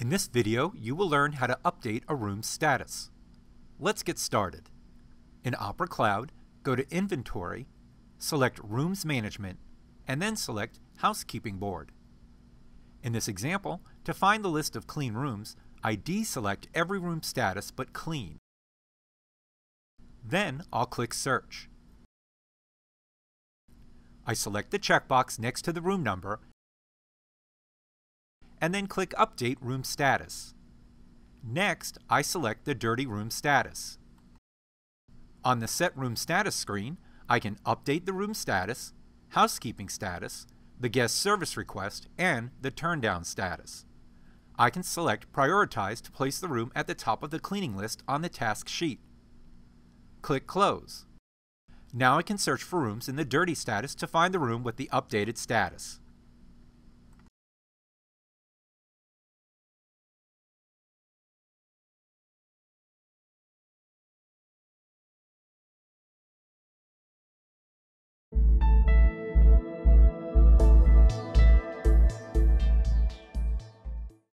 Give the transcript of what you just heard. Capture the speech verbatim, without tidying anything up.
this video, you will learn how to update a room's status. Let's get started. In Opera Cloud, go to Inventory, select Rooms Management, and then select Housekeeping Board. In this example, to find the list of clean rooms, I deselect every room status but clean. Then I'll click Search. I select the checkbox next to the room number and then click Update Room Status. Next, I select the Dirty Room Status. On the Set Room Status screen, I can update the room status, housekeeping status, the guest service request, and the turndown status. I can select Prioritize to place the room at the top of the cleaning list on the task sheet. Click Close. Now I can search for rooms in the dirty status to find the room with the updated status.